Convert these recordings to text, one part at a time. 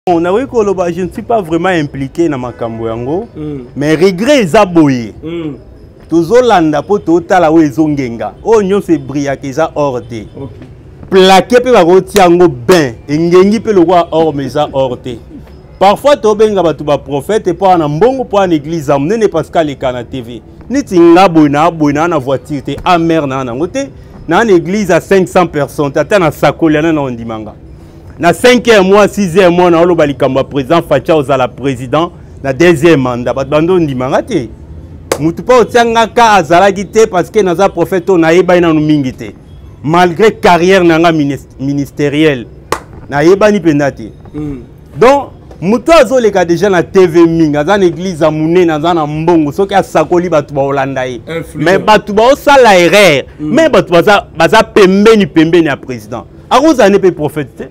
On a vu que je ne suis pas vraiment impliqué dans ma cambo, mais regret est aboyé. Toujours landa pour tout à la wezongenga. Oh non c'est brillant que ça orte. Plaqué pe ba rotiango ben. Ngengi pe le roi or mais ça orte. Parfois to benga ba tu ba prophète et pas en mbongo pour en église amné Pascal et Kana TV. Ni tinga boina na voiture te amer na ngote. Na église à 500 personnes. Tata na sakolana na ondimanga. Na 5e mois, 6e mois, na olo balikamba président Facha ozala président na 2e mandat. Bando ndimanga te. Mutu pa otianga ka azala gite parce que naza prophète na yeba ina mingi te. Malgré carrière nanga ministérielle. Na yeba ni pendate. Donc mutu azoleka déjà na TV mingi, aza na église amune naza na mbongo soki asakoli batu ba Holanda ye. Mais batu ba osala erreur. Mais batu baza pembeni ya président. Akoza ne pe prophète.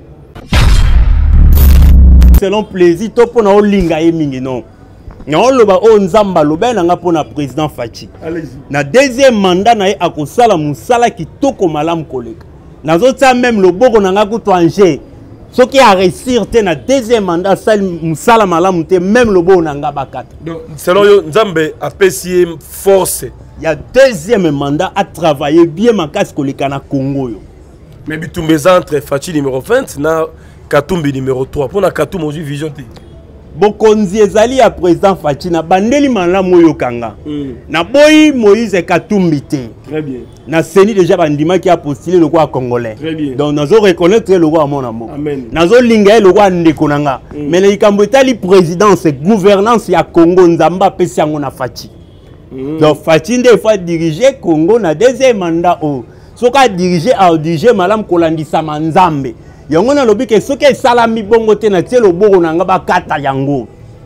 Selon plaisir, to pona olinga e mingi non. Na loba o nzamba loba na nga pona président Fachi. Na 2e mandat na ye akosala musala kitoko malamu koleka. Nazota même le boko na nga kuto anje. Soki a réussir te na 2e mandat sal musala malamu te même le boko na nga bakata. Donc selon yo nzambe a pesi force. Il y a 2e mandat à travailler bien makasi koleka na Congo yo. Mais bitumbeza entre Fachi numéro 20 na Katumbi numéro 3. Pour la Katumbi, on a vision. Bokonzi ezali ya président Fachi na bandeli malamu yo kanga. Na boyi Moïse Katumbi te. Très bien. Na seni déjà bandima qui a postulé le roi congolais. Très bien. Donc nazo reconnaître le roi mon amour. Amen. Nazo linga le roi ndekonanga. Mais le ikambo etali présidence gouvernance ya Congo nzamba pesi yango na Fachi. Donc Fachi nde fois diriger Congo na 2e mandat o. Soka diriger malam kolandisa manzambe. Yango na lobi ke soki salami bongo te na tie loboko na nga bakata yango.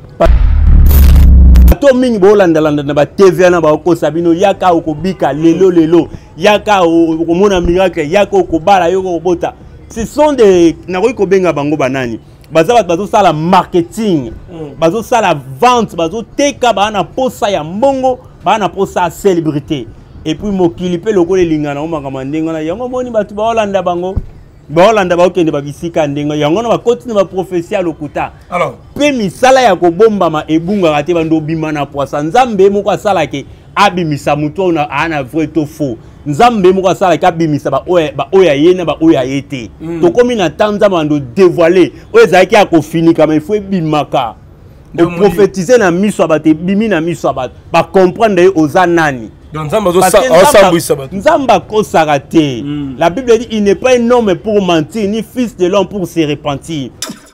To mingi bo landa na ba TV na ba ko sabino yaka okobika lelo yaka okomona miracle yaka okobala yoko kobota. Ce sont des na ko benga bango banani. Bazo sala marketing, bazo sala vente, bazo teka ba na posa ya mbongo, ba na posa célébrité. Et puis mokili pe loko le lingana o makamandinga na yango moni batu ba Holanda bango. Baolanda baokende babisika ndenga yango na bakoti na prophétie lokuta. Alors, pe misala ya kobomba ma ebunga kate bando bima na poisa nzambe moko asala ke abimisa muto na ana vrai to faux. Nzambe moko asala ke abimisa ba oya yena ba oya yete. To komi na tanza bando dévoiler. Oya zaki akofinika mais il faut bimaka. De prophétiser na miso abate bimi na miso abate. Ba comprendre oza nani. La Bible dit il n'est pas un homme pour mentir, ni fils de l'homme pour se repentir.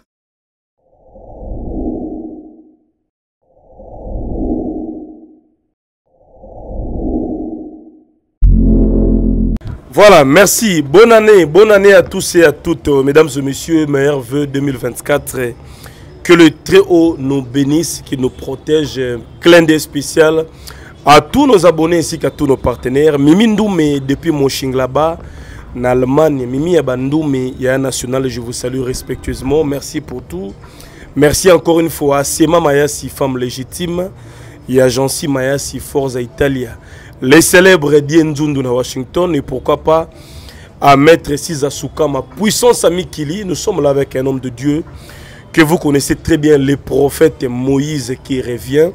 Voilà, merci. Bonne année à tous et à toutes, mesdames et messieurs, meilleurs vœux 2024. Que le Très-Haut nous bénisse, qu'il nous protège. Clin d'œil spécial à tous nos abonnés ainsi qu'à tous nos partenaires. Mimi Ndoumé depuis Mönchengladbach, en Allemagne. Mimi Abandoumé, il y a un national, je vous salue respectueusement. Merci pour tout. Merci encore une fois à Sema Mayasi, femme légitime. Il y a Jancy Mayasi, Forza Italia. Les célèbres Dienzundu à Washington. Et pourquoi pas à Maître Sizasuka, ma puissance ami Kili. Nous sommes là avec un homme de Dieu que vous connaissez très bien, le prophète Moïse qui revient.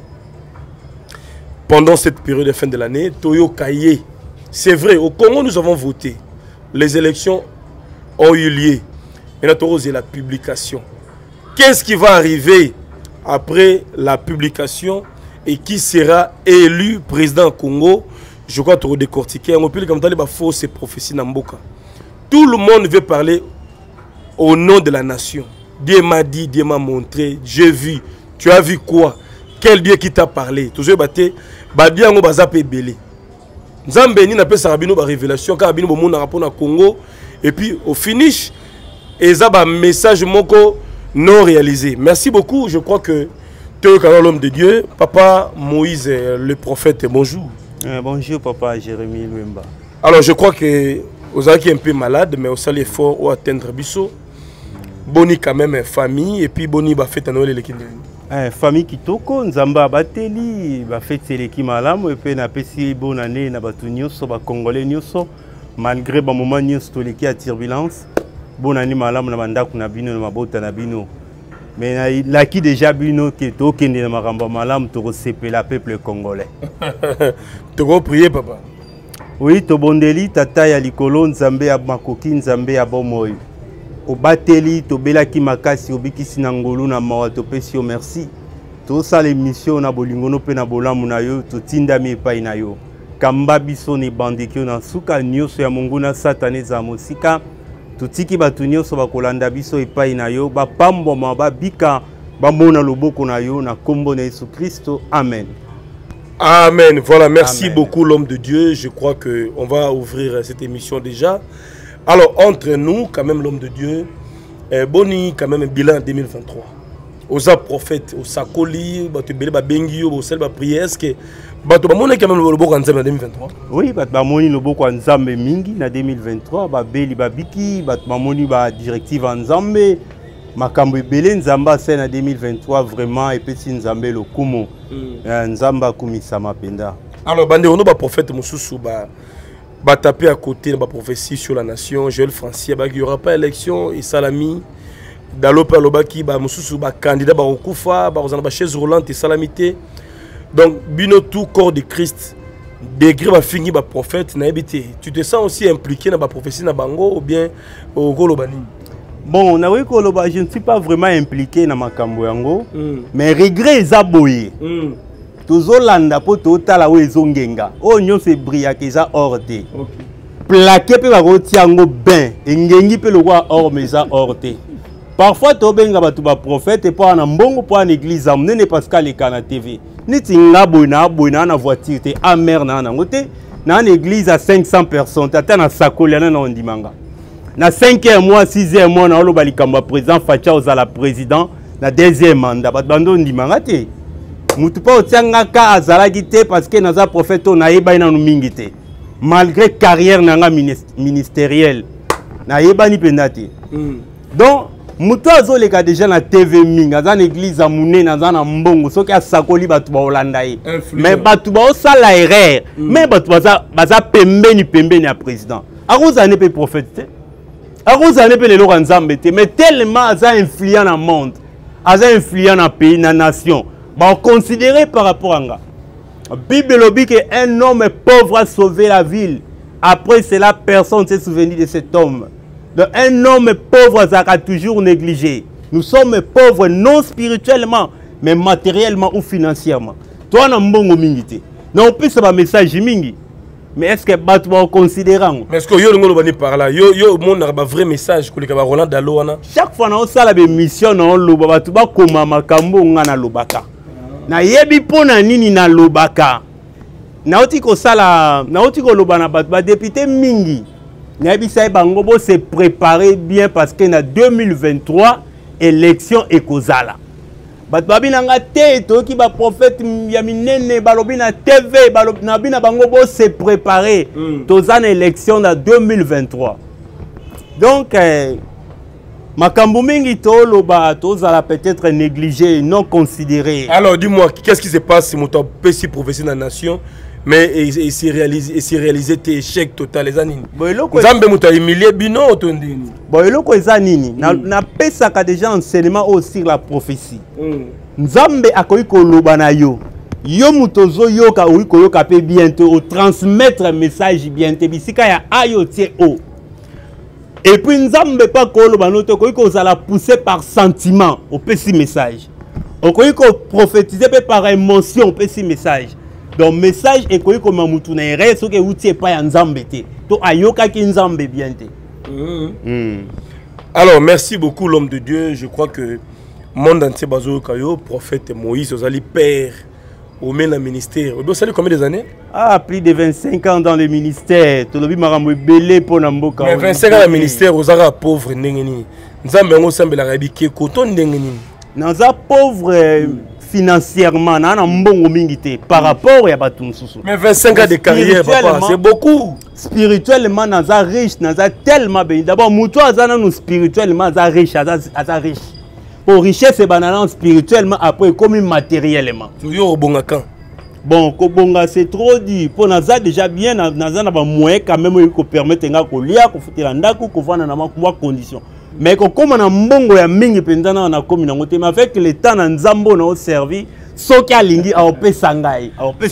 Pendant cette période de fin de l'année, Toyo Kaye, c'est vrai, au Congo nous avons voté. Les élections ont eu lieu. Maintenant, c'est la publication. Qu'est-ce qui va arriver après la publication et qui sera élu président Congo? Je crois que tu as décortiqué. On peut dire comme ça, les fausses prophéties Namboka. Tout le monde veut parler au nom de la nation. Dieu m'a dit, Dieu m'a montré, j'ai vu. Tu as vu quoi? Quel Dieu qui t'a parlé? Toujours batté. Badia ngo bazape belé. Nzambe ni na pesa rabino ba révélation ka rabino bomo na rapport na Congo et puis au finish eza ba message moko non réalisé. Merci beaucoup, je crois que tu es l'homme de Dieu, papa Moïse le prophète. Bonjour. Bonjour papa Jérémy Luemba. Alors je crois que vous êtes un peu malade mais au sale effort ou atteindre biso. Boni quand même famille et puis boni ba fête à Noël les kindé. Famille Kitoko, Nzamba Bateli, ba fête seleki malamu et puis na pesi bonne année na batu nyonso ba congolais nyonso malgré ba moment nyonso toleki à turbulence. Bonne année malamu na bandako na bino na mabota na bino. Mais il a qui déjà bino que to kende na makambo malam to sepe la peuple congolais. Tu vas prier papa. Oui, to bondeli tata ya likolo nzambe ya makoki nzambe ya bomoi. Obateli to belaki makasi obikisi na ngolu na mawa to pesi yo merci. To sa l'émission na bolingono pe na bolamu na yo to tindami epai na yo. Kamba biso ni bandekio na suka nyoso ya monguna satane za mosika. Tutiki batu nyonso bakolanda biso epai na yo bapamboma babika bamona loboko na yo na kombo na Yesu Kristo. Amen. Amen. Voilà, merci Amen. beaucoup l'homme de Dieu. Je crois qu'on va ouvrir cette émission déjà. Alors, entre nous, quand même l'homme de Dieu, Boni, quand même un bilan 2023. Aux prophètes, aux sakoli, batu belé ba bengi, au sel ba prière, est-ce que batu ba mona quand même le boko en 2023? Oui, batu ba moni le boko nzambe mingi na 2023, ba beli ba biki, batu ba moni ba directive nzambe, makambo ebele nzamba c'est na 2023 vraiment et petit nzambe le kumo. Nzamba kumisa mapenda. Alors bande on ba prophète mususu ba taper à côté de la prophétie sur la nation, Joël Francis, il n'y aura pas élection et Salami Dalopa Lobaki ba mususu ba candidat ba okufa ba ozana ba chaise roulante et salamité. Donc bino tout corps de Christ degré ba fini ba prophète na ebité. Tu te sens aussi impliqué dans ba prophétie na bango ou bien au golobani? Bon, na wiko loba je ne suis pas vraiment impliqué dans makambo yango, mais regret eza boye. Tozolanda po totala we ezongenga. O nyonso ebriaka eza orte. Plaqué pe ba rotiango ben, engengi pe lokwa or meza orte. Parfois, tu as des prophètes et pas un bon pour une église. Tu n'es pas qu'à l'écran TV. Tu as une voiture, tu as une église à 500 personnes. Tu as un sac dans Ndimanga. Na 5e mois, 6e mois, na oloba likambo président Facha ozala président na 2e mandat. Bando Ndimanga te. Mutu pa otianga ka azala gite parce que naza prophète na yeba na mingi te. Malgré carrière nanga ministérielle. Na yeba ni pendate. Donc mutu azoleka déjà na TV minga za église a mune na za na mbongo soki asakoli batu ba Holanda ye mais batu ba osala erreur mais batu baza pembeni ya président akoza ne pe prophète akoza ne pe lelo nzambe te mais tellement aza influent na monde aza influent na pays na nation ba considéré par rapport à nga Bible lobi que un homme pauvre a sauvé la ville après cela personne ne s'est souvenu de cet homme. Donc, un homme pauvre sera toujours négligé. Nous sommes pauvres non spirituellement, mais matériellement ou financièrement. Toi, on a un bon mingi. Non, plus c'est un message mingi. Mais est-ce que tu vas considérer? Mais est-ce que vous par là? Yo, mon a un vrai message que les Roland Dalo. Chaque fois on a une mission, on a comme makambo ngana lobaka. Na yebi pona nini na lobaka. Na otiko sala, na otiko lobana ba député mingi. Nabisa Bangobo s'est préparé bien parce que dans 2023, élection Ekozala. Batbabi nanga te to ki ba prophète yaminene balobi na TV balobi na Bangobo s'est préparé tozana élection dans 2023. Donc makambo mingi to loba tozala peut-être négligé, non considéré. Alors dis-moi, qu'est-ce qui se passe si mon petit prophétie dans la nation? Mais il s'est réalisé tes échecs total les années. Nzambe muta humilié bino otondini. Bon eloko ezanini na pesaka déjà enseignement aussi la prophétie. Nzambe akoyi koloba na yo. Yo mutozo yoka oyi koyoka pe bientôt au transmettre message bientôt bisika ya ayo tie o. Et puis nzambe pas koloba no to koyi ko la pousser par sentiment au petit message. Okoyi ko prophétiser par émotion au petit message. Donc message est comme un moutou na ere so ke outi pas ya nzambe te to ayoka ki nzambe bien te. Alors merci beaucoup l'homme de Dieu, je crois que monde entier bazo kayo prophète Moïse ozali père au même ministère. Vous savez combien des années? Ah, plus de 25 ans dans le ministère. To lobi makambo belé pour na mboka. Mais 25 ans dans le ministère ozara pauvre ndengeni. Nzambe ngo sambela rabiki koto ndengeni. Naza pauvre financièrement na mbongo mingité par rapport à batu mususu. Mais 25 ans de carrière papa, c'est beaucoup. Spirituellement naza riche, naza tellement béni. D'abord muto azana nous spirituellement naza riche, aza riche. Pour richesse et banana spirituellement après comme matériellement. Toujours bon quand. Bon, kobonga c'est trop dit. Pour naza déjà bien naza na ba moyen quand même ko permettre nga ko lia ko futela ndako ko vana na ma condition. mais comme on a mbongo ya mingi pendana na komi nango te mais avec le temps na nzambo na o servi soki alingi aopesa ngai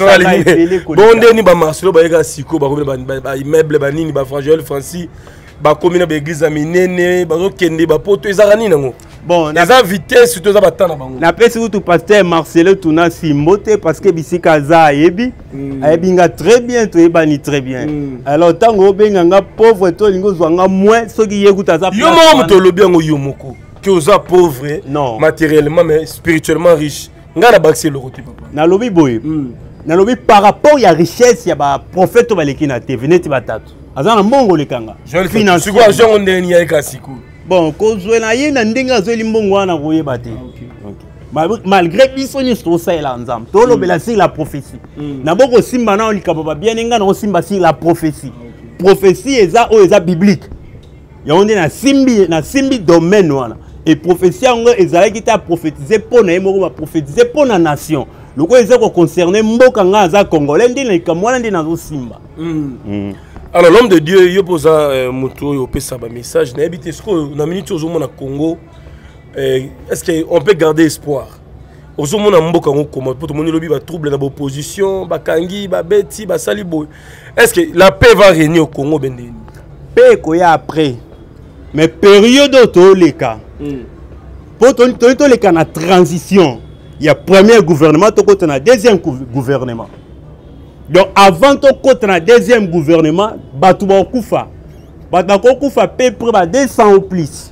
bonde ni ba Marcelo ba yeka siko ba ba immeuble ba nini ba Joël Francis ba komi na ba église minene ba zo kende ba poto ezaka nini nango. Bon, na vitesse tout ça batana bango. Na pesi tout pasteur Marcelo tuna simbote parce que bisika za yebi ayebinga très bien to ebani très bien. Alors tango benga nga pauvre to lingo zwanga moins soki yekuta za. Yo mo moto lobi ngo yo moko que oza pauvre non matériellement mais spirituellement riche. Nga na baxé le côté papa. Na lobi boye. Na lobi par rapport ya richesse ya ba prophète to baleki na te veneti batatu. Azana mongo lekanga. Finance quoi jean ndeni ya kasiko. Bon, kozwe na ye na ndenge azweli mbongo wana koyeba te. Malgré biso nyonso tosala nzambe tolobela sur la prophétie. Na boko simba na olikaba ba bien nga na simba sur la prophétie. Prophétie eza o eza biblique. Ya onde na simbi domaine wana. Et prophétie ngo ezalaki ta prophétiser pona ye moko ba prophétiser pona nation. Loko eza ko concerner mboka nga za congolais ndi na ikamwana ndi na zo simba. Alors l'homme de Dieu, il pose un moto, il pose un message. Est-ce qu'on a minute au Congo? Est-ce qu'on peut garder espoir? Au moment où on a comment pour tout le monde il va trouble dans l'opposition, bakangi, babeti, basalibo. Est-ce que la paix va régner au Congo bendeni? Paix qu'il y a après. Mais période où les cas. Pour tout les cas na transition, il y a premier gouvernement, tout côté na deuxième gouvernement. Donc avant de côté na deuxième gouvernement, Batouba Koufa. Batouba Koufa paye pour 200 ou plus.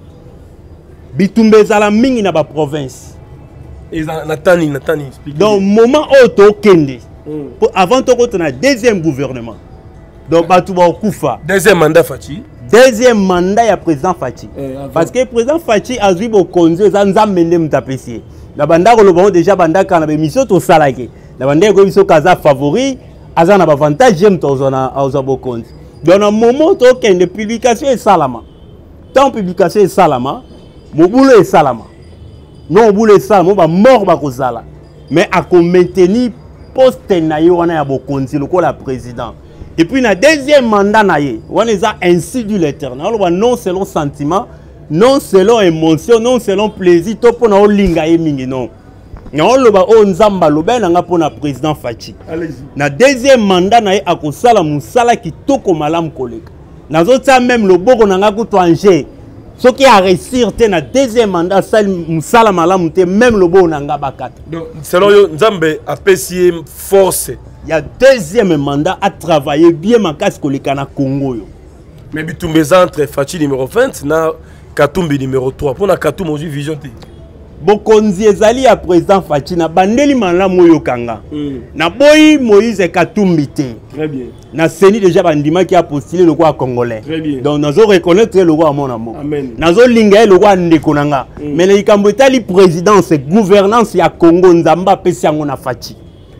Bitumbe zala mingi na ba province. Et natani. Donc moment où to kende. Avant de côté na deuxième gouvernement. Donc Batouba Koufa. Deuxième mandat Fati. Deuxième mandat ya président Fati. Parce que président Fati a eu beaucoup konzo zanza mende mutapesi. La banda ko lobo déjà banda kana be mission to salake. La bande ko biso kaza favori azana ba avantage j'aime tozona auzabo compte dans un moment to ken de publication et salama tant publication et salama mo boulot et salama non boulot et salama ba mort ba kozala mais à ko maintenir poste na yo wana ya bokonzi lokola président et puis na deuxième mandat na ye wana za ainsi du l'éternel non selon sentiment non selon émotion non selon plaisir to pona o linga ye mingi non. On loba o nzamba loba na nga pona président Fachi. Na deuxième mandat na ye akosala musala kitoko malamu koleka. Na zota même le boko na nga kuto anje. Soki a réussir te na deuxième mandat sali musala malamu te même le boko na nga bakata. Donc selon yo nzambe a pesi force. Il y a deuxième mandat à travailler bien makasi koleka na Congo yo. Mais bitumbeza entre Fachi numéro 20 na Katumbi numéro 3 pour na Katumbi aujourd'hui vision te. Bokonzi ezali ya président Fachi na bandeli malamu yo kanga. Na boyi Moïse Katumbi te. Très bien. Na seni déjà bandima qui a postulé le roi congolais. Très bien. Donc nazo reconnaître le roi mon amour. Amen. Nazo linga le roi ndeko nanga. Mais le ikambo etali présidence gouvernance ya Congo nzamba pesi yango na Fachi.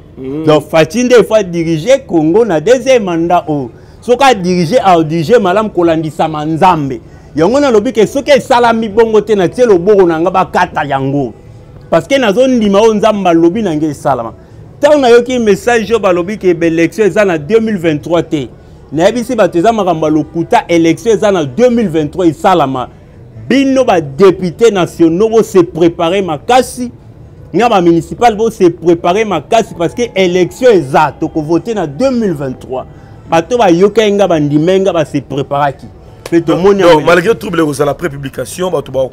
Donc Fachi nde fois diriger Congo na deuxième mandat o. Soka diriger malam kolandisa manzambe. Yango na lobi ke soki salami bongo te na tie loboko na nga bakata yango parce que nazo ndima o nzamba lobi na nge salama tant na yoki message yo ba lobi ke élection eza na 2023 te na yebisi bato eza makambo lokuta élection eza na 2023 salama bino ba député nationaux bo se préparer makasi nga ba municipal bo se préparer makasi parce que élection eza to ko voter na 2023 bato ba yoka nga ba ndimenga ba se préparer ki. Donc, malgré tout la pré-publication, il faut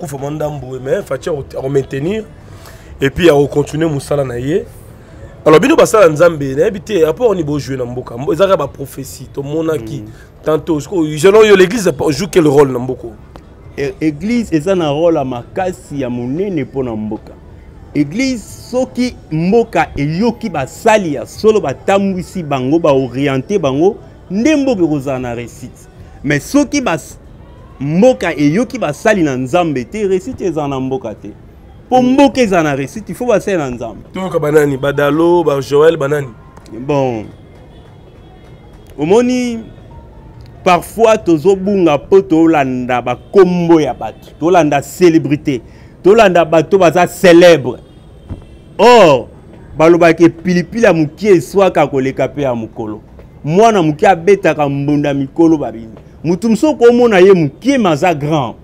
maintenir et puis à continuer Moussala Naye. Alors, bien nous Nzambe, habité rapport au niveau jouer dans Mboka. Ils ont une prophétie, tout le monde qui tantôt l'église joue quel rôle dans Mboka? L'église est un rôle à makasi ya monene pour Mboka. L'église soki Mboka et yoki ba salia solo ba tamwisi bango ba orienter bango ndembo bekoza na réussite. Mais ceux qui bas mboka et yo qui bas sali na nzambe te récite ezana mboka te. Pour mboka ezana récite il faut passer na nzambe. Donc banani badalo ba Joël banani. Bon. Omoni parfois tozo bunga poto landa ba kombo ya bato. To landa célébrité. To landa bato baza célèbre. Or baloba ke pilipila mukie swaka koleka pe ya mukolo. Mwana mukie abetaka mbunda mikolo babini. Mutumso komo na ye mukie maza grand.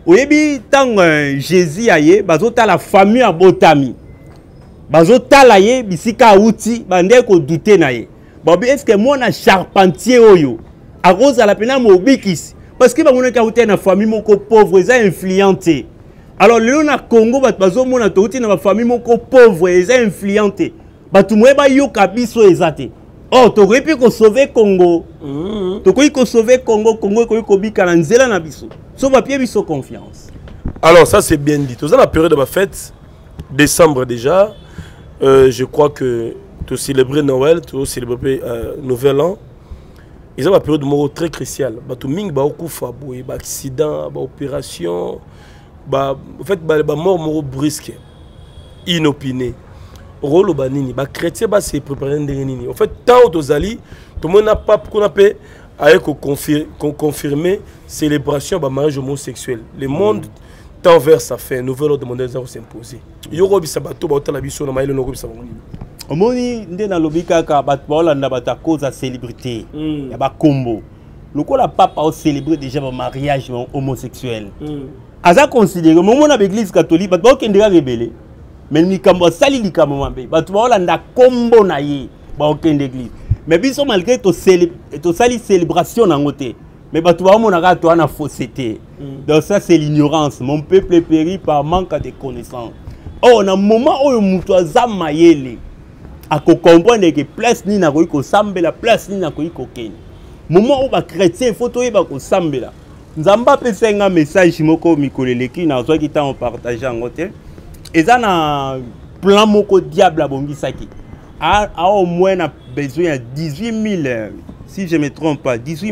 oyebi tant Jésus aye bazota la famille à botami bazota la ye bisika outi bande ko douter na ye babi est-ce que moi na charpentier oyo à cause à la pena mobikisi parce que ba mona ka outi na famille moko pauvre eza influenté alors le na Congo bazo mona to outi na famille moko pauvre eza influenté batu mwe ba yoka biso ezate oh to repi ko sauver Congo to ko sauver Congo ko bika na nzela na biso so ba pied biso confiance. Alors ça c'est bien dit. Dans la période de ma fête décembre déjà je crois que tu célébrer Noël, tu célébrer Nouvel An. Ils ont une période très cruciale. Tout le monde a eu un accident, une opération, en fait, une mort brusque, inopinée. Rôle banini, les chrétiens se préparent en fait, tant aux alliés, tout le monde n'a pas qu'on appelle à confirmer célébration de mariage homosexuel. Le monde tend vers sa fin. Nouvel ordre mondial s'imposer. Il y aura des sabato, il y aura des sabato, il y aura des sabato. Omoni ndena lobika ka batbolanda batakoza célébrité ya ba combo lokola papa o célébrer déjà ba mariage homosexuel aza considéré momo na l'église catholique bat ba kendeka rebelle mais likambo sali likambo mambe bat bolanda combo na ye ba okende église mais biso malgré to sali célébration na ngote mais bat ba mona ka to na fausseté donc ça c'est l'ignorance mon peuple périt par manque de connaissances oh na moment où mutu azama yele à comprendre que place ni na ko sambela place ni na ko keni moment où ba chrétien photo e ba ko sambela nzamba pesa nga message moko mikoleleki na zo ki ta on partager ngote eza na plan moko diable abongisaki a au moins na besoin de 18 000 si je me trompe pas 18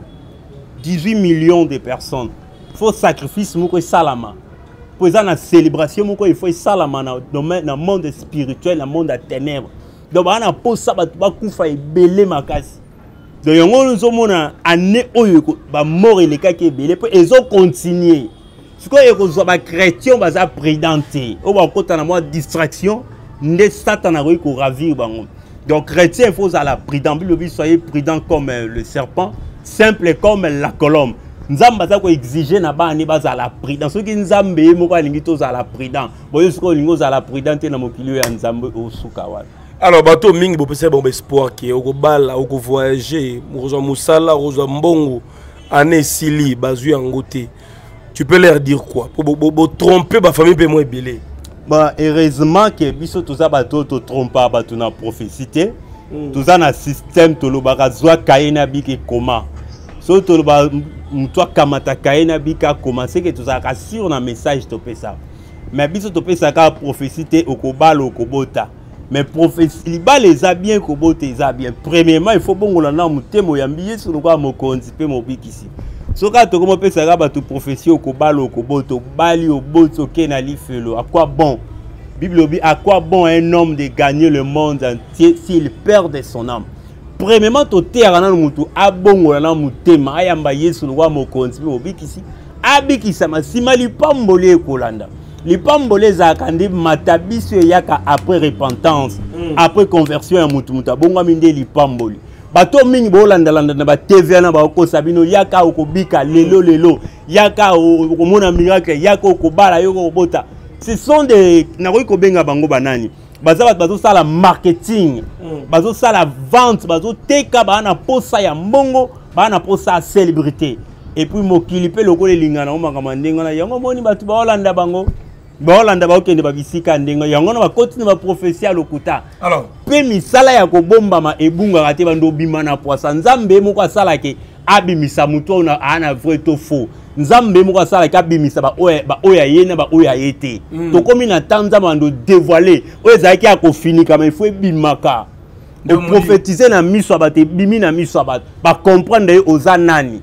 millions de personnes faut sacrifice moko salama pour ça na célébration moko il faut salama na domaine na monde spirituel na monde à ténèbres. Donc on a posé ça ba kufa ebele makasi donc yango nous mona année oyo ba mort et les cas qui ebele pe ils ont continué ce que ko zo ba chrétien ba za prédenté o ba kota na moi distraction nde satan a ko ravir bango donc chrétien il faut à la prudent Bible soyez prudent comme le serpent simple comme la colombe nzamba za ko exiger na ba ni ba za la prudent ce qui nzambe mo ko lingi to za la prudent boyo ce ko lingo za la prudente na mokili ya nzambe o sukawa. Alors, bateau mingi bo pesa bon espoir qui au bala au voyager, mozo musala, mozo mbongo, ane sili bazu ngote. Tu peux leur dire quoi? Pour tromper ba famille pe moins belé. Bah heureusement que biso tout ça bateau to trompa ba tu na prophétie. Tout ça na système to lo ba zwa kaina biki comment. So to lo ba mutwa kamata kaina bika commencer que tout ça rassure na message to pesa. Mais biso to pesa ka prophétie okobalo okobota. Mais prophétie, les a bien kobote les a bien. Premièrement, il faut bon on a mutemo yambiye sur quoi mo konzipe mo bikisi. So ka to comment pesa ka ba to prophétie okobalo okoboto bali oboto kenali felo. À quoi bon? Bible dit à quoi bon un homme de gagner le monde entier s'il perd son âme. Premièrement, to terre na mutu abongo na mutema ayamba yesu no kwa mo konzipe mo bikisi. Abikisa masima li pambole kolanda. Les pambolés zakandi matabiso yaka après repentance après conversion ya mutu muta bonga minde li pamboli bato mingi bolanda landa na ba TV na ba ko sabino yaka okobika lelo yaka okomona miracle yaka okobala yoko bota ce sont des nakoyi ko benga bango banani bazo sala marketing bazo sala vente bazo teka bana posa ya mbongo bana posa célébrité et puis mokili pe lokole lingana o makamandinga na yango moni batu bolanda bango Bolanda ba okende ba bisika ndenga yango na ba continue ba prophétie lokuta. Alors, pe misala ya ko bomba ma ebunga kate bando bima na poisa nzambe moko asala ke abimisa muto na ana vrai to faux. Nzambe moko asala ke abimisa ba oya yena ba oya yete. To komi na tanza bando dévoiler. Oya zaki ya ko finika mais il faut bimaka. De prophétiser na miso abate bimi na miso abate ba comprendre ozanani.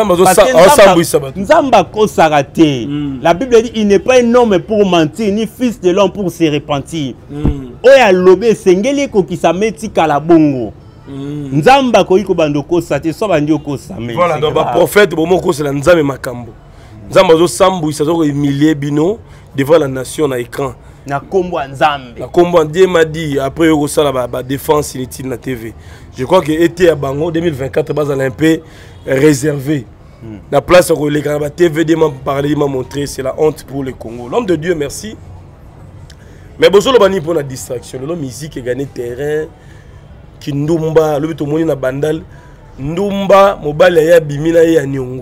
Nzamba kosaka te. La Bible dit il n'est pas un homme pour mentir ni fils de l'homme pour se repentir. Oya lobe sengeli ko kisameti kala bongo. Nzamba ko iko bando kosa te so bandi okosame. Voilà donc ba prophète bomo ko la nzambe makambo. Nzamba zo sambu isa zo humilier bino devant la nation na écran. Na kombo nzambe. Na kombo Dieu m'a dit après yo sala ba défense inutile na TV. Je crois que été à Bango 2024 bas à peu réservé La place où les TVD m'a parlé, m'a montré, c'est la honte pour le Congo. L'homme de Dieu, merci. Mais bon, le bani pour la distraction, la musique est gagné terrain, qui ndumba, le but au monde na bandal, ndumba, mobile ya bimina ya nyongo.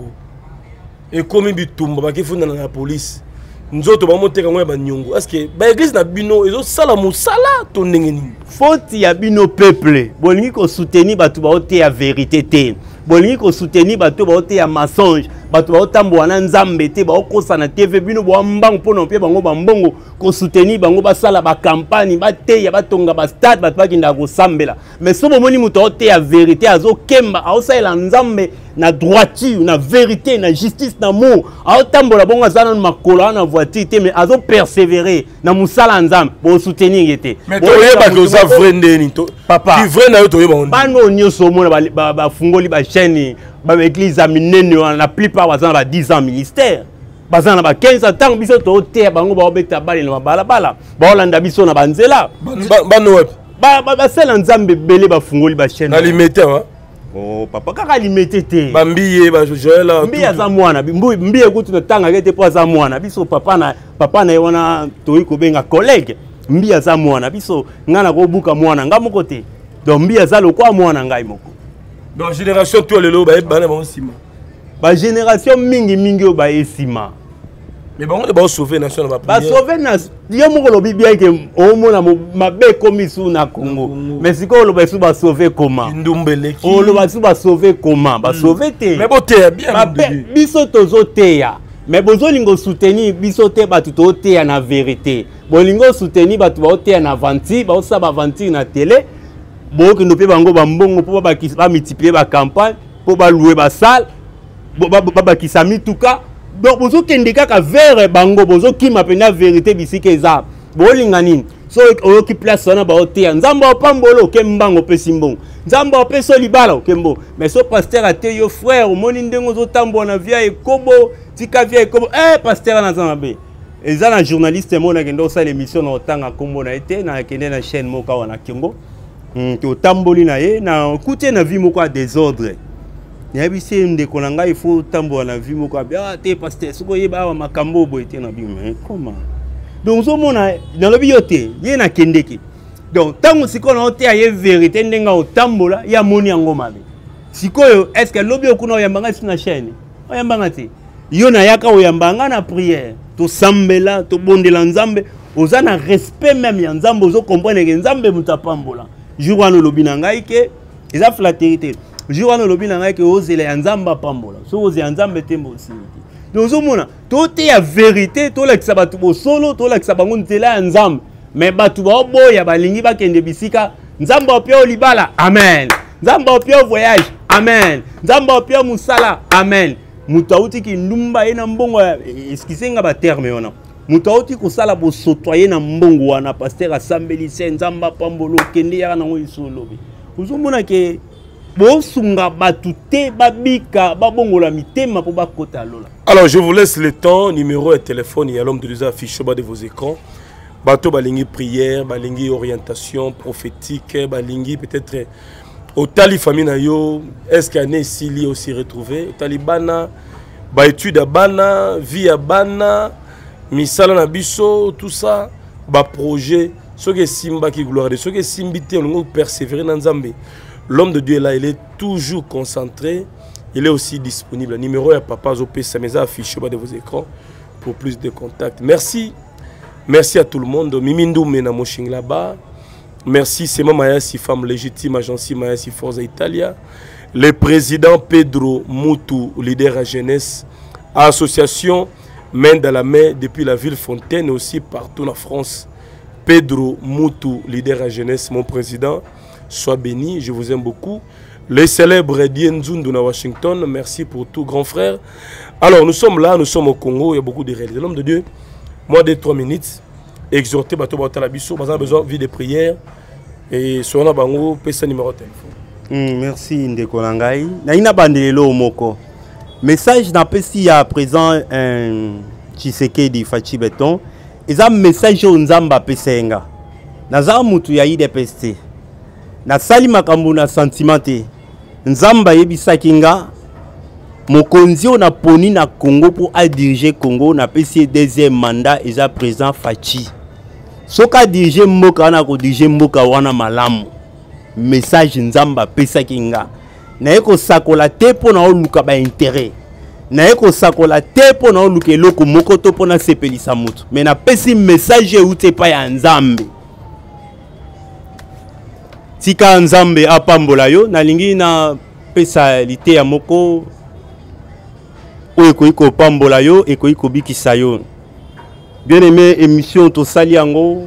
Et comme bitumba, parce qu'il faut dans la police. Nous autres, on monter quand même nyongo. Est-ce que l'église na bino, ils ont sala musala ton nengeni. Faute ya bino peuple, bolingi ko soutenir batu ba ote ya vérité te. Bolingi ko soutenir batu ba ote ya mensonge. Batu ba otambo na nzambe te ba okosa na TV bino bo mbango pona pe bango ba mbongo ko soutenir bango ba sala ba campagne ba te ya batonga ba stade batu ba kinda ko sambela. Mais so bomoni muto ote ya vérité azo kemba aosala nzambe na droiture, na vérité, na justice, na amour. Aotambo la bonga zana na makola na voiture te mais azo persévérer na musala nzambe bo soutenir yete. Mais to yeba ko za vrai ndeni to. Papa. Ki vrai na yo to yeba on. Bano nyoso mona ba fungoli ba chaîne ba église a minene la plupart bazana ba 10 ans ministère. Bazana ba 15 ans tant biso to te bango ba obeta bale na bala bala. Ba olanda biso na banzela. Bano web. Ba sela nzambe belé ba fungoli ba chaîne. Na limité hein. Oh papa kaka limité te. Ba mbiye ba Joël. Mbiye za mwana mbiye kutu na tanga kete po za mwana biso papa na yona to iko benga collègue. Mbiye za mwana biso ngana ko buka mwana ngamoko te. Donc mbiye za lokwa mwana ngai moko. Donc génération tout le lo ba bana ba sima. Ba génération mingi o ba esima. Mais bon on va sauver nation ba prière. Ba sauver na yo moko lo bibia ke o mona mabe komisu na Congo. Mais siko lo ba su ba sauver comment? Ndumbeleki. O lo ba su ba sauver comment? Ba sauver te. Mais bo te bien biso tozo te ya. Mais bozo lingo soutenir biso te ba tuto te ya na vérité. Bolingo soutenir ba tu ba te ya na vanti, ba osa ba vanti na télé. Bo ke ndope bango ba mbongo po ba multiplier ba campagne, po ba louer ba salle, ba kisami tuka. Donc bozo kende kaka vers bango bozo ki mapena vérité bisike eza. Bo linga nini? So o ki place na ba otea. Nzamba opambolo ke mbango pe simbon. Nzamba opeso libala ke mbo. Mais so pasteur ate yo frère, moni ndengo zo tambo na via ekobo, tika via ekobo. Pasteur na nzambe. Eza na journaliste mona kendo sa l'émission na otanga kombo na été na kende na chaîne moka wana Kingo. To tamboli na ye na kutie na vie moko a désordre. Yabi se ndeko na ngai faut tambo na vie moko a te pasteur soko yeba wa makambo boy te na bi mais comment? Donc zo mona na lobi yote ye na kendeki. Donc tango siko na ote ye vérité ndenga otambola ya moni yango mabe. Sikoyo est-ce que lobi okuna oyambanga sur na chaîne? Oyambanga te. Yo na yaka oyambanga na prière. To sambela to bondela nzambe oza na respect même ya nzambe ozo comprendre que nzambe mutapambola. Jour wana lobi na ngai ke eza flatérité. Jour wana lobi na ngai ke ozela ya nzamba pambola. So oze ya nzambe tembo aussi. Donc zo mona to te ya vérité to la kisaba tu bo solo to la kisaba ngun tela ya nzambe. Mais batu ba boya balingi ba kende bisika nzamba opio libala. Amen. Nzamba opio voyage. Amen. Nzamba opio musala. Amen. Mutauti ki ndumba ena mbongo eskisenga ba terme wana. Mutauti ko sala bo sotoyer na mbongo wana pasteur asambeli se nzamba pambolo kende ya na ngo solobi. Uzomona ke bo sunga batute babika babongola mitema po bakota lola. Alors je vous laisse le temps, numéro et téléphone, il y a l'homme de Dieu affiché au bas de vos écrans. Bateau balingi prière, balingi orientation prophétique, balingi peut-être au tali famille na yo, est-ce qu'il y a Sili aussi retrouvé? Au talibana, ba étude à bana, vie à bana, misala na biso, tout ça, ba projet, ce que simba qui gloire, ce que simbité, on persévérer dans Nzambe. L'homme de Dieu est là, il est toujours concentré, il est aussi disponible. Le numéro est Papa Zopé Sameza affiché au bas de vos écrans pour plus de contacts. Merci. Merci à tout le monde. Mimindou Mena Moshing là-bas. Merci, c'est Mayasi, femme légitime, agence Mayasi Forza Italia. Le président Pedro Moutou, leader à jeunesse, association main dans la main depuis la ville Fontaine et aussi partout en France. Pedro Moutou, leader à jeunesse, mon président, sois béni, je vous aime beaucoup. Le célèbre Dienzundu à Washington, merci pour tout, grand frère. Alors, nous sommes là, nous sommes au Congo, il y a beaucoup de réalités. L'homme de Dieu, moi, de 3 minutes. Exhorter Bato Batalabiso, parce qu'on a besoin de vie de prière et sur la bango, pesa numéro de téléphone. Merci Ndeko Langai. Naina bandelelo moko. Message n'apesi à présent un Tshisekedi Fachi Beton. Ils ont message au Nzamba pesenga. Naza mutu ya ide peste. Na sali makambu na sentimenté. Nzamba yebisa kinga mokonzi on a poni na Congo pour diriger Congo na pesi deuxième mandat eza président Fachi soka diriger mboka na ko diriger mboka wana malamu message nzamba pesa kinga na eko sakola te pona oluka ba intérêt na eko sakola te pona oluka eloko moko to pona sepelisa mutu mais na pesi message ute pa ya nzambe tika nzambe apambola yo na lingi na pesa lite ya moko oyo ekoki pambola yo ekoki bikisa yo. Bien aimé émission to sali yango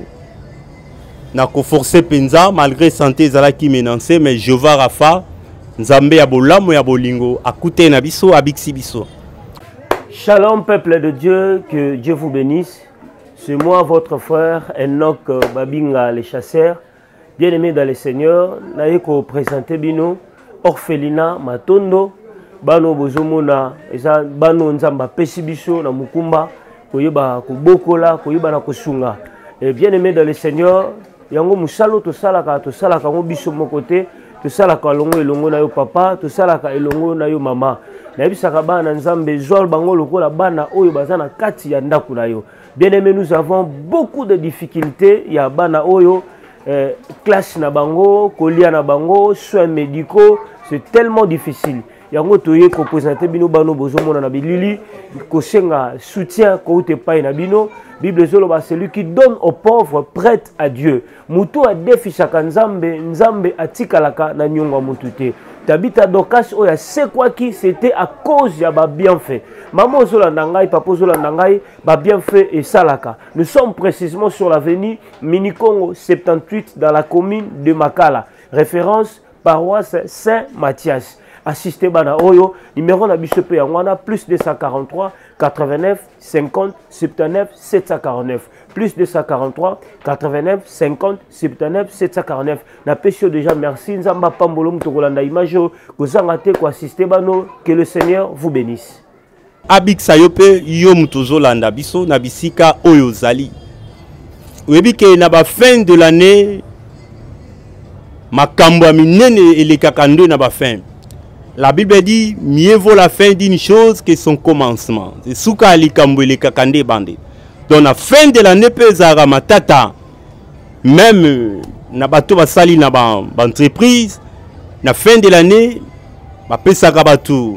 na ko forcer penza malgré santé ezalaki menacé mais Jehova Rafa nzambe ya bolamo ya bolingo akute na biso abiksi biso. Shalom peuple de Dieu, que Dieu vous bénisse. C'est moi votre frère Enoch Babinga les chasseurs. Bien aimé dans le Seigneur, naiko présenter bino orphelinat Matondo bano bozomona eza bano nzamba pesi biso na mukumba koyeba kobokola koyeba na kosunga. Et bien aimé dans le Seigneur, yango musalo to salaka ngo biso mokote to salaka longo elongo na yo papa to salaka elongo na yo mama. Na bisaka bana nzambe zol bango lokola bana oyo bazana kati ya ndaku na yo. Bien aimé, nous avons beaucoup de difficultés ya bana oyo classe na bango, kolia na bango, soins médicaux, c'est tellement difficile. Yango toye ko présenter bino bano bozomona na bilili ko senga soutien ko te paye na bino. Bible zoloba celui qui donne aux pauvres prête à Dieu. Mutu a defisaka nzambe nzambe atikalaka na nyonga mutu te. Tabita Dokas oya c'est quoi qui c'était à cause ya ba bienfait. Maman zolanda ngai papa zolanda ngai ba bienfait et salaka. Nous sommes précisément sur l'avenue Minikongo 78 dans la commune de Makala. Référence paroisse Saint-Mathias. Assisté bana oyo numéro na bisope yangwana plus 243 89 50 79 749 plus 243 89 50 79 749 na pesio déjà merci nzamba pambolo mutokolanda image kozanga te ko assister bano. Que le Seigneur vous bénisse. Abiksa yope yo mutozolanda biso na bisika oyo zali webi ke na ba fin de l'année makambo ya minene elekaka ndo na ba fin. La Bible dit mieux vaut la fin d'une chose que son commencement. C'est souka likambo le kakande bande. Donc la fin de l'année pesara matata. Même na bato basali na ba entreprise na fin de l'année ba pesaka bato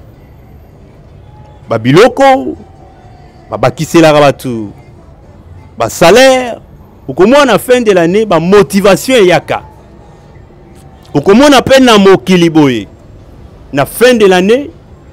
ba biloko ba bakisela bato ba salaire. Okomo na fin de l'année ba motivation yaka. Okomo na peine na mokili boye. Na fin de l'année,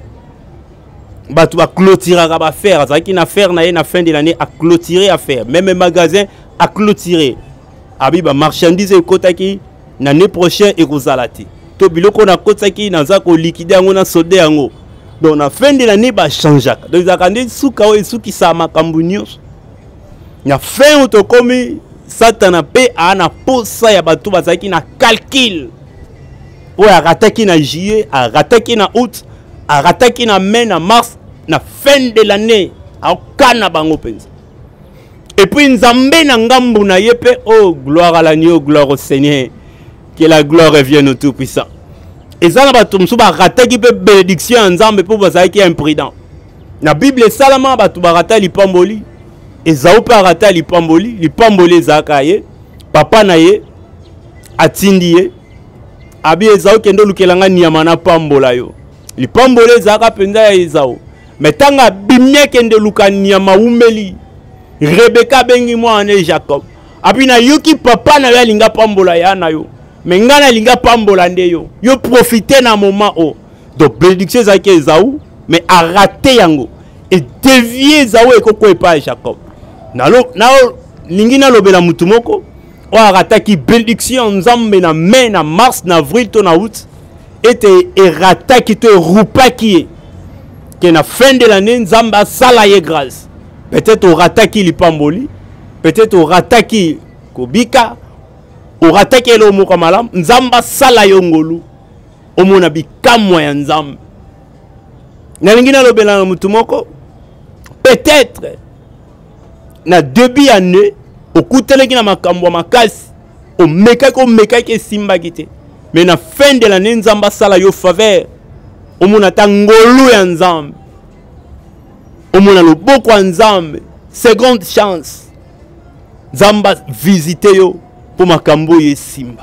tu vas clôturer à faire. C'est une affaire na fin de l'année à clôturer à faire. Même un magasin à clôturer. Abiba marchandise et kotaki l'année prochaine et kozalati. To biloko na kotaki na za ko liquider ngo na soldé ngo. Donc na fin de l'année ba changer. Donc za kande suka o suki sa makambu nyos. Na fin to komi satana pe ana posa ya batu bazaki na calcul. Ou a rattaqué na juillet, a rattaqué na août, a rattaqué na mai, na mars, na fin de l'année, a okana bango penza. Et puis nzambe na ngambu na yepe, oh gloire à l'agneau, gloire au Seigneur, que la gloire revienne au Tout-Puissant. Et ça na batu msuba rattaqué pe bénédiction nzambe pour bazaki imprudent. Na Bible salama batu barata lipamboli, et zaope arata lipamboli zakaye, papa na ye, atindi ye. Abi ezao kendo lukelanga niyamana pambola yo. Li pambole zaka penza ya ezao. Metanga bimye kendo luka niyama umeli. Rebecca bengi mwane Jacob. Abi na yuki papa na ya linga pambola ya na yo. Mengana linga pambola nde yo. Yo profite na moment o. Donc bénédiction zake ezao. Mais a raté yango. Et dévier ezao ekoko epa Jacob. Nalo lingina lobela mutumoko. On a rattaqué bénédiction nzambe na mai na mars na avril to na août et rattaqué to rupa qui que na fin de l'année nzamba sala ye grâce. Peut-être on rattaqué lipamboli, peut-être on rattaqué kobika, on rattaqué lo mo kamalam nzamba sala yongolu omona bikamwa ya nzambe. Na lingina lobela na mutumoko peut-être na début année okuteleki na makambo makasi o meka ke simba kite mais na fin de l'année nzamba sala yo faveur omona ta ngolu ya nzambe omona loboko ya nzambe seconde chance nzambe visite yo po makambo oyo esimba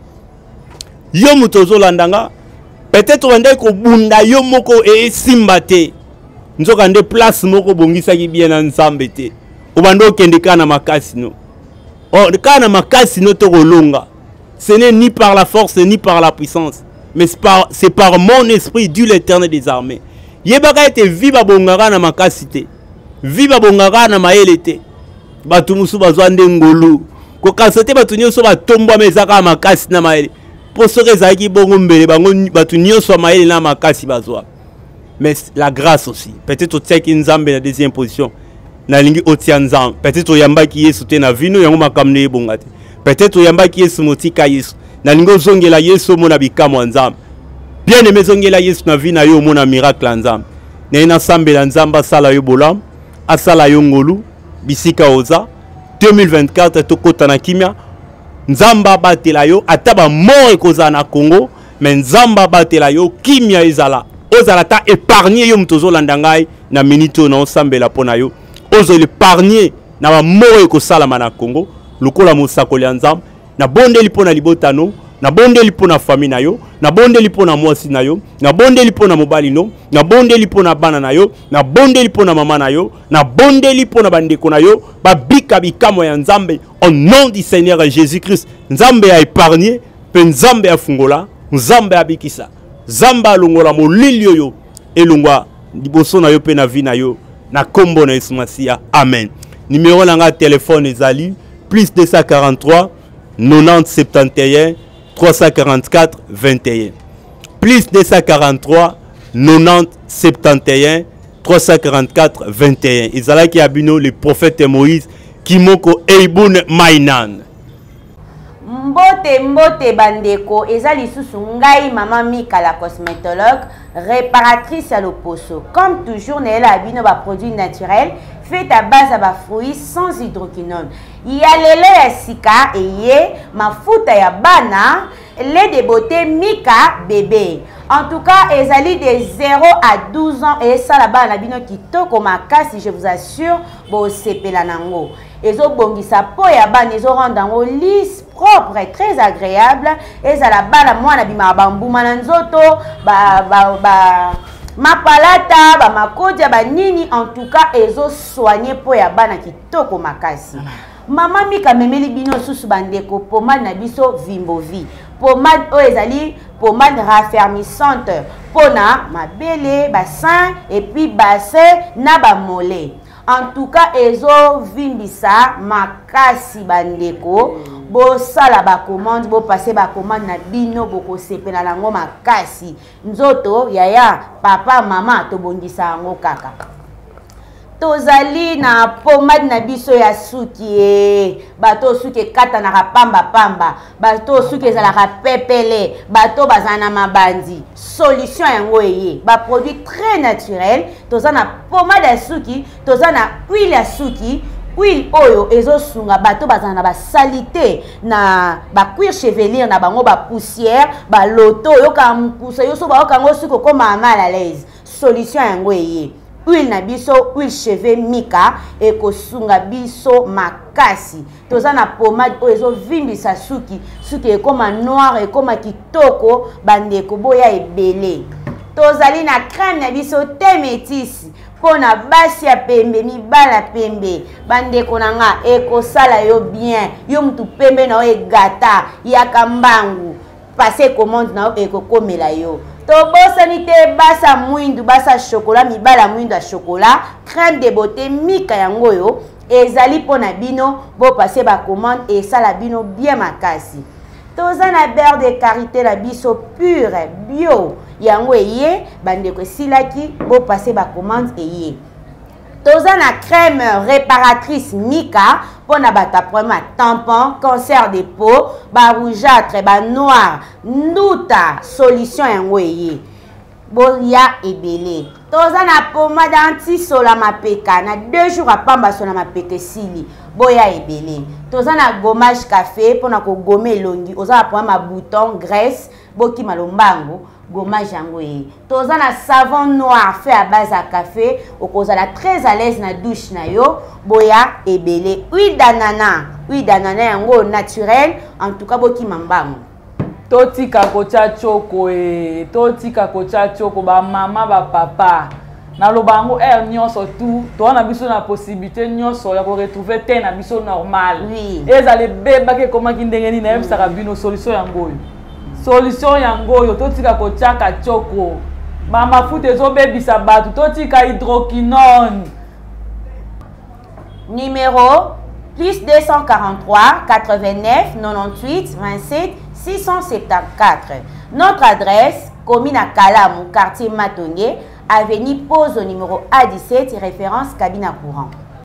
yo moto ozolanda nga peut-être wende kobunda yo moko esimba te nzoka nde place moko bongisaki bien na nzambe te obanda okende kaka na makasi no kaka na makasi no tokolonga ce n'est ni par la force ni par la puissance mais c'est par mon esprit dit l'Éternel des armées yebaka ete vi babongaka na makasi te vi babongaka na mayele te bato mosusu bazwa nde ngolu kokasa te bato nyonso batombwama ezaka makasi na mayele mpo soki ezalaki bongo mbele bango bato nyonso ya mayele na makasi bazwa mais la grâce aussi peut-être otiaki nzambe na deuxième position nalingi otia nzambe peut-être oyambaki yesu te na vino yango makambo ebonga te peut-être oyambaki yesu motika yesu nalingi ozongela yesu omona bikamwa ya nzambe bien aimé zongela yesu na vi na yo omona miracle ya nzambe naye nasambela nzambe asala yo bolamu asala yo ngolu bisika oza 2024 tokota na kimia nzambe abatela yo ata bamort ekozala na Congo mais nzambe abatela yo kimia ezala ozala ta épargné yo moto ozolanda ngai na minute oyo naosambela mpo na yo ozola épargné na bamort ekosalama na Congo lokola mosakoli ya nzambe nabondeli mpo na libotano nabondeli mpo na famille na yo nabondeli mpo na mwasi na yo nabondeli mpo na mobali no nabondeli mpo na bana na yo nabondeli mpo na mama na yo nabondeli mpo na bandeko na yo babika bikamwa ya nzambe au nom du Seigneur Jésus-Christ nzambe ya épargné mpe nzambe ya fungola nzambe ya bikisa nzambe alongola molili oyo elongwa liboso na yo mpe na vi na yo na kombo na Yesu Masiya amen. Numéro na nga téléphone ezali plus 243 90 71 344 21 plus 243 90 71 344 21 ezalaki ya bino le prophète Moïse Kimoko Eiboun Mainan. Mbote mbote bandeko eza lisusu ngai mama Mika la cosmétologue réparatrice à l'oposo comme toujours nela bino ba produits naturels fait à base à ba fruits sans hydroquinone ya lelo ya sika eye mafuta ya bana lait de beauté Mika bébé en tout cas ezali de 0 à 12 ans et ça la bana bino kitoko makasi je vous assure bo sepela nango ezo bongisa po ya bana ezo rendre ngo lisse propre et très agréable et ça la bana mwana bima bambuma na nzoto mapalata ba makodia ba nini en tout cas ezo soigner po ya bana kitoko makasi. Mama Mika memeli bino susu bandeko pomade na biso Vimbovi pomade o ezali pomade raffermissante pona mabele bassin et puis bassin na ba mollet. En tout cas ezo vimbisa makasi bandeko bo sala ba commande bo passer ba commande na bino boko sepela nango makasi nzoto yaya papa mama to bongisa ngo kaka tozali na pomade na biso ya suki bato suki kata na pamba bato suki ezalaka pepele bato bazana mabandi solution yango eye ba produit très naturel tozana pomade ya suki tozana huile ya suki huile oyo ezosunga bato bazana na ba salité na ba cuir chevelure na bango ba poussière ba loto yoka mpusa yoso ba okango suki koma mal à l'aise solution yango eye huile na biso huile cheveux Mika ekosunga biso makasi tozana pomade oyo ezovimbisa suki suki ekoma noir ekoma kitoko bandeko boya ebele tozali na crème na biso te métisse pona basi ya pembe mibala pembe bandeko nanga ekosala yo bien yo mutu pembe na yo egata yaka mbangu passer commande na yo ekokomela yo tobosani te basa mwindu basa chocolat mibala mwindu ya chocolat crème de beauté Mika yango yo ezali pona bino bo passer ba commande et sala bino bien makasi tozana beurre de karité la biso pure bio yango eye bandeko silaki bo passer ba commande eye tozana crème réparatrice Mika pona bata problème tampon cancer de peau ba rougeâtre ba noir nduta solution yango eye boya ebele. Toza na pomade anti-sola mapeka. Na 2 jours à pamba sola mapeka sili. Boya ebele. Toza na gommage café pour na ko gommer longi. Oza na pomade ma bouton graisse. Boki malombango. Gommage yango e. Toza na savon noir fait à base à café. Okozala très à l'aise na douche na yo. Boya ebele. Huile d'ananas. Huile d'ananas yango naturel. En tout cas boki mambango. Totika kocha choko e. Totika kocha choko ba mama ba papa. Na lobango nyonso tout. Toi na biso na possibilité nyonso ya ko retrouver te na biso normal. Oui. Ezale beba ke koma kindengeni na yebisaka bino solution yango yo. Solution yango yo totika kocha choko. Ba mafuta ezobebisa batu totika hydroquinone. Numéro plus 243 89 98 27 674. Notre adresse, commune à Kalamou, quartier Matongué, avenue Pose au numéro A17, référence cabine à courant.